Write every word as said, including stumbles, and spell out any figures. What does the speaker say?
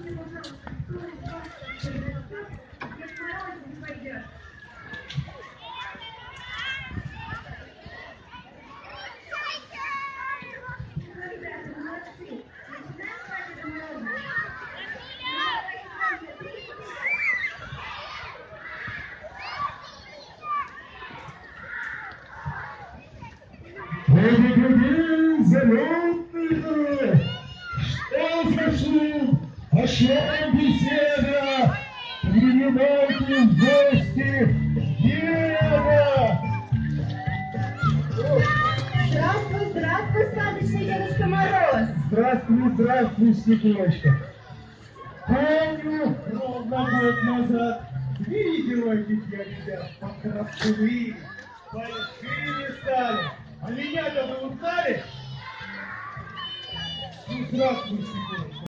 Победитель залетный! Что за шум? О чем беседа? Принимайте в гости деда! Здравствуй, здравствуй, сказочный Дедушка Мороз! Здравствуй, здравствуй, Снегурочка! Помню, ровно год назад видел этих я ребят, покрасивые, большие стали. А меня-то вы узнали? Ну, здравствуй, Снегурочка!